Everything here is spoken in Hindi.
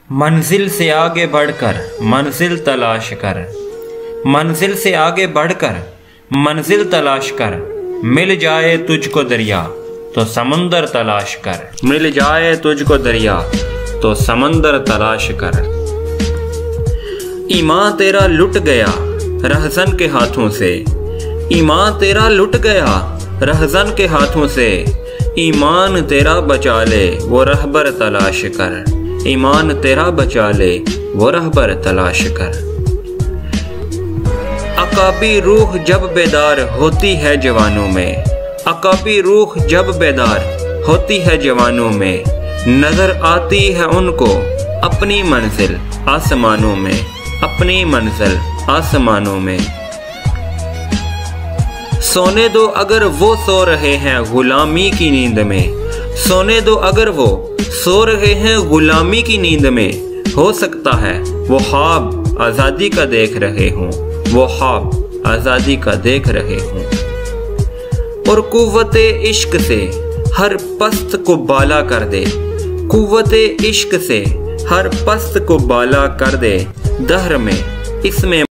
मंजिल से आगे बढ़कर मंजिल तलाश कर, मंजिल से आगे बढ़कर मंजिल तलाश कर। मिल जाए तुझको दरिया तो समंदर तलाश कर, मिल जाए तुझको दरिया तो समंदर तलाश कर। ईमान तेरा लुट गया रहज़न के हाथों से, ईमान तेरा लुट गया रहज़न के हाथों से। ईमान तेरा बचा ले वो रहबर तलाश कर, ईमान तेरा बचा ले वो रहबर तलाश कर। अकाबी रूह जब बेदार होती है जवानों में, अकाबी रूह जब बेदार होती है जवानों में। नजर आती है उनको अपनी मंजिल आसमानों में, अपनी मंजिल आसमानों में। सोने दो अगर वो सो रहे हैं गुलामी की नींद में, सोने दो अगर वो सो रहे हैं गुलामी की नींद में। हो सकता है वो ख्वाब आज़ादी का देख रहे हों, वो ख्वाब आज़ादी का देख रहे हों। और कुव्वते इश्क से हर पस्त को बाला कर दे, कुव्वते इश्क से हर पस्त को बाला कर दे। दहर में इसमें